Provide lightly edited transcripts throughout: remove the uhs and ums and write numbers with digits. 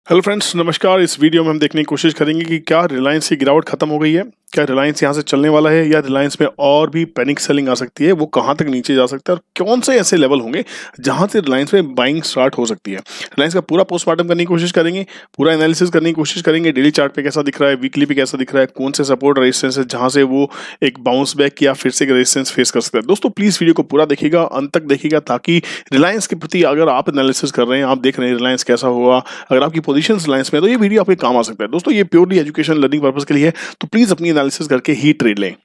Hello friends, नमस्कार। इस video में हम देखने की कोशिश करेंगे कि क्या रिलायंस की गिरावट खत्म हो गई है, क्या रिलायंस यहाँ से चलने वाला है या रिलायंस में और भी पैनिक सेलिंग आ सकती है, वो कहाँ तक नीचे जा सकता है और कौन से ऐसे लेवल होंगे जहाँ से रिलायंस में बाइंग स्टार्ट हो सकती है। रिलायंस का पूरा पोस्टमार्टम करने की कोशिश करेंगे, पूरा एनालिसिस करने की कोशिश करेंगे। डेली चार्ट पे कैसा दिख रहा है, वीकली पे कैसा दिख रहा है, कौन से सपोर्ट रेजिस्टेंस है जहाँ से वो एक बाउंस बैक या फिर से रेजिस्टेंस फेस कर सकता है। दोस्तों प्लीज़ वीडियो को पूरा देखिएगा, अंत तक देखिएगा, ताकि रिलायंस के प्रति अगर आप एनालिसिस कर रहे हैं, आप देख रहे हैं रिलायंस कैसा होगा, अगर आपकी पोजीशन रिलायंस में, तो ये वीडियो आपके काम आ सकता है। दोस्तों ये प्योरली एजुकेशन लर्निंग पर्पस के लिए है, तो प्लीज अपनी एनालिसिस करके ही ट्रेड लें।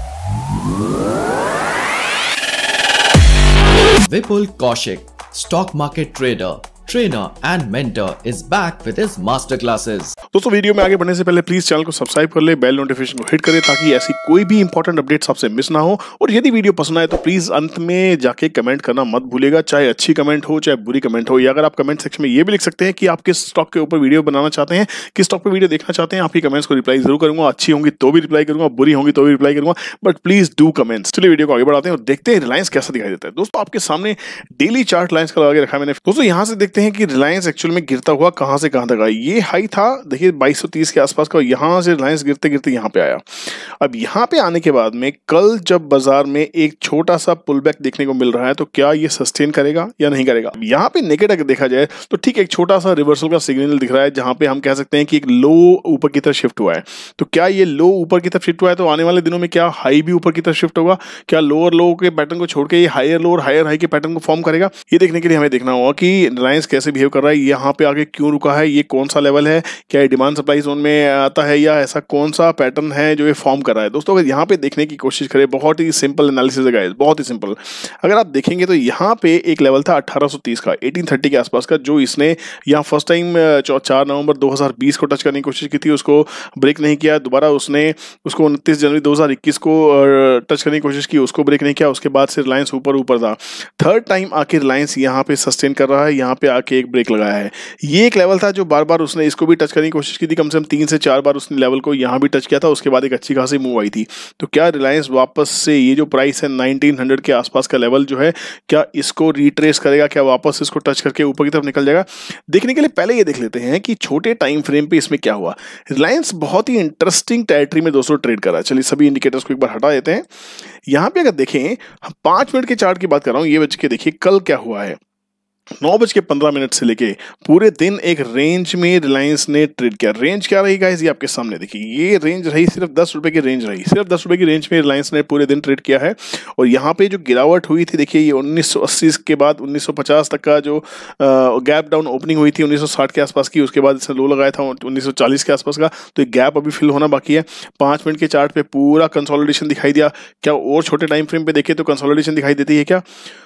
Vipul Kaushik, stock market trainer and mentor is back with his master classes. दोस्तों वीडियो में आगे बढ़ने से पहले प्लीज चैनल को सब्सक्राइब कर ले, बेल नोटिफिकेशन को हिट करें ताकि ऐसी कोई भी इंपॉर्टेंट अपडेट्स आपसे मिस ना हो। और यदि वीडियो पसंद आए तो प्लीज अंत में जाके कमेंट करना मत भूलिएगा, चाहे अच्छी कमेंट हो चाहे बुरी कमेंट हो। या अगर आप कमेंट सेक्शन में ये भी लिख सकते हैं कि आप किस स्टॉक के ऊपर वीडियो बनाना चाहते हैं, किस स्टॉक पर वीडियो देखना चाहते हैं। आपकी कमेंट्स को रिप्लाई जरूर करूंगा, अच्छी होंगी तो भी रिप्लाई करूंगा, बुरी होंगी तो भी रिप्लाई करूंगा, बट प्लीज डू कमेंट्स। चलिए वीडियो को आगे बढ़ाते हैं और देखते हैं रिलायंस कैसा दिखाई देता है। दोस्तों आपके सामने डेली चार्ट रिलायंस का लगा के रखा है मैंने। दोस्तों यहाँ से देखते हैं कि रिलायंस एक्चुअल में गिरता हुआ कहां से कहां तक आया। ये हाई था देखिए 2230 के आसपास का, यहां से रिलायंस गिरते गिरते यहां पे आया। अब यहां पे आने के बाद में कल जब बाजार में एक छोटा सा पुल बैक देखने को मिल रहा है, तो क्या ये सस्टेन करेगा या नहीं करेगा। यहां पे नेकेड अगर देखा जाए तो ठीक एक छोटा सा रिवर्सल का सिग्नल दिख रहा है, जहां पे हम कह सकते हैं कि एक लो ऊपर की तरफ शिफ्ट हुआ है। तो क्या ये लो ऊपर की तरफ शिफ्ट हुआ है, तो आने वाले दिनों में क्या हाई भी ऊपर की तरफ शिफ्ट होगा, क्या लोअर लो के पैटर्न को छोड़ के ये हायर लो और हायर हाई के पैटर्न को फॉर्म करेगा। ये देखने के लिए हमें देखना होगा कि रिलायंस कैसे बिहेव कर रहा है, यहाँ पे आगे क्यों रुका है, ये कौन सा लेवल है, क्या ये डिमांड सप्लाई जोन में आता है या ऐसा कौन सा पैटर्न है जो ये फॉर्म कर रहा है। दोस्तों अगर यहाँ पे देखने की कोशिश करें, बहुत ही सिंपल एनालिसिस है गाइस, बहुत ही सिंपल। अगर आप देखेंगे तो यहाँ पे एक लेवल था 1830 का, 1830 के आसपास का, जो इसने यहाँ फर्स्ट टाइम 4 नवंबर 2020 को टच करने की कोशिश की थी, उसको ब्रेक नहीं किया। दोबारा उसने उसको 29 जनवरी 2021 को टच करने की कोशिश की, उसको ब्रेक नहीं किया। उसके बाद से रिलायंस ऊपर ऊपर था। थर्ड टाइम आके रिलायंस यहाँ पे सस्टेन कर रहा है, यहाँ पे आके एक ब्रेक लगाया है। ये एक लेवल था जो बार बार उसने इसको भी टच करने की कोशिश की थी, कम से कम 3 से 4 बार उसने लेवल को यहाँ भी टच किया था। उसके बाद एक अच्छी खासी मूव आई थी। तो क्या रिलायंस वापस से ये जो प्राइस है 1900 के आसपास का लेवल जो है, क्या इसको रिट्रेस करेगा, क्या वापस इसको टच करके ऊपर की तरफ निकल जाएगा। देखने के लिए पहले ये देख लेते हैं कि छोटे टाइम फ्रेम पे इसमें क्या हुआ। रिलायंस बहुत ही इंटरेस्टिंग टेरिटरी में दोस्तों ट्रेड कर रहा है। चलिए सभी इंडिकेटर्स को एक बार हटा देते हैं। यहाँ पे अगर देखें, 5 मिनट के चार्ट की बात कर रहा हूँ, ये बच के देखिए कल क्या हुआ है। 9:15 से लेके पूरे दिन एक रेंज में रिलायंस ने ट्रेड किया। रेंज क्या रही गाइस, ये आपके सामने देखिए, ये रेंज रही सिर्फ 10 रुपए की रेंज रही, सिर्फ 10 रुपए की रेंज में रिलायंस ने पूरे दिन ट्रेड किया है। और यहाँ पे जो गिरावट हुई थी देखिए, ये 1980 के बाद 1950 तक का जो गैप डाउन ओपनिंग हुई थी 1960 के आसपास की, उसके बाद इसने लो लगाया था 1940 के आसपास का। तो एक गैप अभी फिल होना बाकी है। 5 मिनट के चार्ट पे पूरा कंसोलिडेशन दिखाई दिया। क्या और छोटे टाइम फ्रेम पे देखे तो कंसोलिडेशन दिखाई देती है क्या?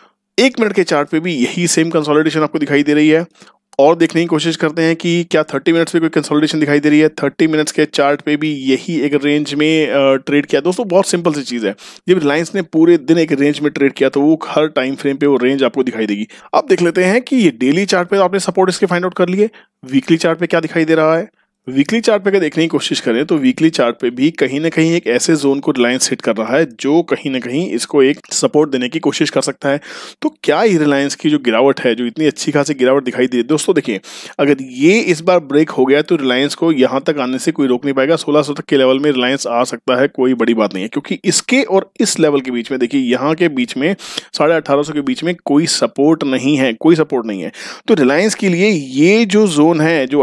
1 मिनट के चार्ट पे भी यही सेम कंसोलिडेशन आपको दिखाई दे रही है। और देखने की कोशिश करते हैं कि क्या 30 मिनट्स पे कोई कंसोलिडेशन दिखाई दे रही है। 30 मिनट्स के चार्ट पे भी यही एक रेंज में ट्रेड किया। दोस्तों बहुत सिंपल सी चीज़ है, जब रिलायंस ने पूरे दिन एक रेंज में ट्रेड किया तो वो हर टाइम फ्रेम पे वो रेंज आपको दिखाई देगी। अब देख लेते हैं कि ये डेली चार्ट पे तो आपने सपोर्ट इसके फाइंड आउट कर लिए, वीकली चार्ट पे क्या दिखाई दे रहा है। वीकली चार्ट पे अगर देखने की कोशिश करें तो वीकली चार्ट पे भी कहीं ना कहीं एक ऐसे जोन को रिलायंस हिट कर रहा है जो कहीं ना कहीं इसको एक सपोर्ट देने की कोशिश कर सकता है। तो क्या ये रिलायंस की जो गिरावट है, जो इतनी अच्छी खासी गिरावट दिखाई दे, दोस्तों देखिए अगर ये इस बार ब्रेक हो गया तो रिलायंस को यहाँ तक आने से कोई रोक नहीं पाएगा। 1600 तक के लेवल में रिलायंस आ सकता है, कोई बड़ी बात नहीं है, क्योंकि इसके और इस लेवल के बीच में देखिए, यहाँ के बीच में 1850 के बीच में कोई सपोर्ट नहीं है, कोई सपोर्ट नहीं है। तो रिलायंस के लिए ये जो जोन है, जो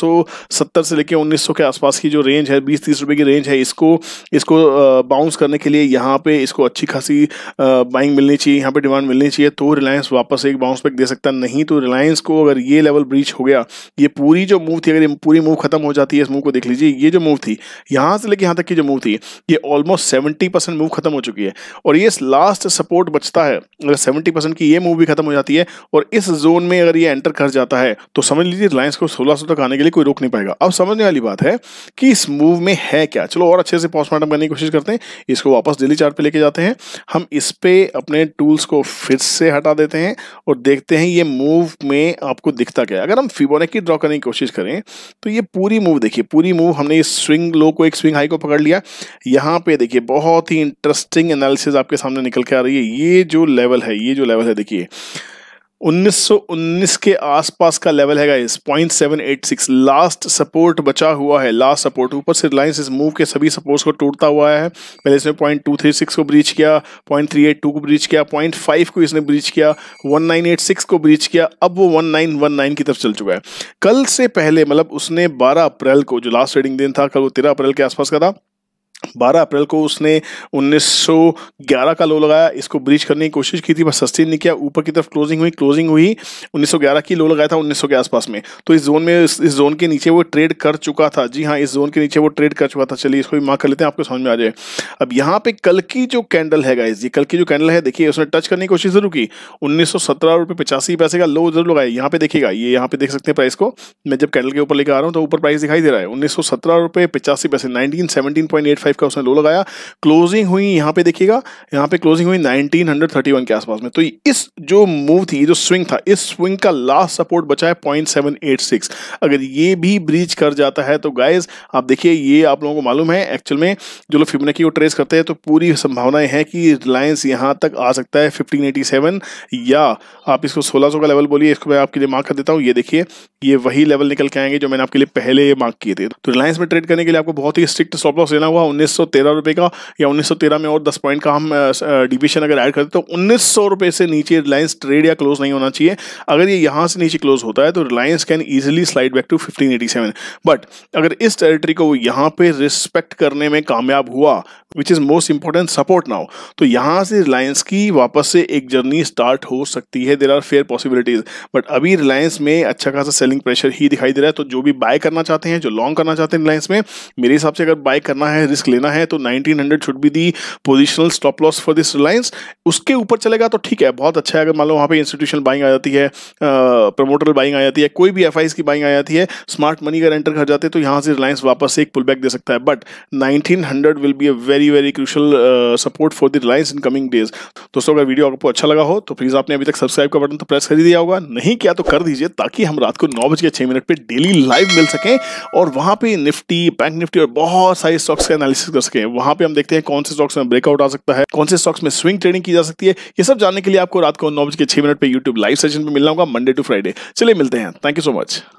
1870 से लेकर 1900 के आसपास की जो रेंज है, 20-30 रुपए की रेंज है, इसको बाउंस करने के लिए यहाँ पे इसको अच्छी खासी बाइंग मिलनी चाहिए, यहाँ पे डिमांड मिलनी चाहिए, तो रिलायंस वापस एक बाउंस बैक दे सकता। नहीं तो रिलायंस को अगर ये लेवल ब्रीच हो गया, ये पूरी जो मूव थी, अगर ये पूरी मूव खत्म हो जाती है, इस मूव को देख लीजिए, ये जो मूव थी यहाँ से लेकर यहाँ तक की जो मूव थी, ये ऑलमोस्ट 70% मूव खत्म हो चुकी है। और ये लास्ट सपोर्ट बचता है, अगर 70% की ये मूव भी खत्म हो जाती है और इस जोन में अगर ये एंटर कर जाता है, तो समझ लीजिए रिलायंस को 1600 तक आने के लिए कोई रोक नहीं पाएगा। अब समझने वाली बात है कि इस मूव में है क्या। चलो और अच्छे से पोस्टमार्टम करने की कोशिश करते हैं। इसको वापस डेली चार्ट पे लेके जाते हैं, हम इस पे अपने टूल्स को फिर से हटा देते हैं और देखते हैं ये मूव में आपको दिखता क्या है। अगर हम फिबोनाची ड्रॉ करने की कोशिश करें तो ये पूरी मूव देखिए, पूरी मूव हमने इस स्विंग लो को एक स्विंग हाई को पकड़ लिया। यहाँ पे देखिए बहुत ही इंटरेस्टिंग एनालिसिस आपके सामने निकल के आ रही है। ये जो लेवल है, ये जो लेवल है देखिए 1919 के आसपास का लेवल है गाइस, 0.786 लास्ट सपोर्ट बचा हुआ है, लास्ट सपोर्ट। ऊपर से रिलायंस इस मूव के सभी सपोर्ट्स को टूटता हुआ है। पहले इसने 0.236 को ब्रीच किया, 0.382 को ब्रीच किया, 0.5 को इसने ब्रीच किया, 1986 को ब्रीच किया, अब वो 1919 की तरफ चल चुका है। कल से पहले मतलब उसने 12 अप्रैल को, जो लास्ट ट्रेडिंग दिन था कल, वो 13 अप्रैल के आसपास का था, 12 अप्रैल को उसने 1911 का लो लगाया, इसको ब्रीच करने की कोशिश की थी, बस सस्टेन नहीं किया। ऊपर की तरफ क्लोजिंग हुई 1911 की लो लगाया था 1900 के आसपास में। तो इस जोन में, इस जोन के नीचे वो ट्रेड कर चुका था। जी हाँ, इस जोन के नीचे वो ट्रेड कर चुका था। चलिए इसको भी मार्क कर लेते हैं, आपको समझ में आ जाए। अब यहाँ पे कल की जो कैंडल है गाइस, ये कल की जो कैंडल है, देखिए उसने टच करने की कोशिश जरूर की। 1917 रुपये 85 पैसे का लो जरूर लगाया। यहाँ पे देखिएगा, ये यहाँ पे देख सकते हैं प्राइस को, मैं जब कैंडल के ऊपर लेकर आ रहा हूँ तो ऊपर प्राइस दिखाई दे रहा है 1917 रुपये 85 पैसे, 1917.85 का उसने लो लगाया। क्लोजिंग हुई यहाँ पे देखिएगा, यहाँ पे क्लोजिंग हुई 1931 के आसपास में। तो इस जो मूव थी, जो स्विंग था, इस स्विंग का लास्ट सपोर्ट बचा है 0.786। अगर ये भी ब्रीच कर जाता है तो गाइज आप देखिए, ये आप लोगों को मालूम है एक्चुअल में, जो लोग फिबोनाची को ट्रेस करते हैं तो पूरी संभावनाएं हैं कि रिलायंस यहाँ तक आ सकता है 1587, या आप इसको 1600 का लेवल बोलिए। इसको मैं आपके लिए मार्क कर देता हूँ। ये देखिए, ये वही लेवल निकल के आएंगे जो मैंने आपके लिए पहले मार्क किए थे। तो रिलायंस में ट्रेड करने के लिए आपको बहुत ही स्ट्रिक्ट स्टॉप लॉस लेना हुआ 1913 रुपए का, या 1913 में और 10 पॉइंट का हम डिविएशन अगर ऐड करते तो 1900 रुपए से नीचे रिलायंस ट्रेड या क्लोज नहीं होना चाहिए। अगर ये यहाँ से नीचे क्लोज होता है तो Reliance can easily slide back to 1587। But अगर इस टेरिटरी को यहाँ पे रिस्पेक्ट करने में कामयाब हुआ, which is most important support now, तो यहाँ से रिलायंस की वापस से एक जर्नी स्टार्ट हो सकती है। There are fair possibilities. But अभी रिलायंस में अच्छा खासा सेलिंग प्रेशर ही दिखाई दे रहा है। तो जो भी बाय करना चाहते हैं, जो लॉन्ग करना चाहते हैं रिलायंस में, मेरे हिसाब से अगर बाय करना है, रिस्क लेना है, तो 1900 should be the positional stop loss for this Reliance. उसके ऊपर चलेगा तो ठीक है, बहुत अच्छा है। अगर मान लो वहाँ पे इंस्टीट्यूशनल बाइंग आ जाती है, प्रमोटरल बाइंग आ जाती है, कोई भी एफआईज की बाइंग आ जाती है, स्मार्ट मनी अगर एंटर कर जाते हैं तो यहाँ से रिलायंस वापस से एक पुल बैक दे सकता है। But 1900 will be a very very crucial support for the Reliance in coming days. दोस्तों, अगर वीडियो आपको अच्छा लगा हो तो प्लीज आपने अभी तक सब्सक्राइब का बटन तो प्रेस कर ही दिया होगा, नहीं किया तो कर दीजिए, ताकि हम रात को 9:06 पे डेली लाइव मिल सकें और वहां पे निफ्टी, बैंक निफ्टी और बहुत सारे स्टॉक्स का एनालिसिस कर सकें। वहां पे हम देखते हैं कौन से स्टॉक्स में ब्रेकआउट आ सकता है, कौन से स्टॉक्स में स्विंग ट्रेडिंग की जा सकती है। ये सब जानने के लिए आपको रात को 9:06 पे यूट्यूब लाइव सेशन पे मिलना होगा, मंडे टू फ्राइडे। चलिए मिलते हैं। Thank you so much.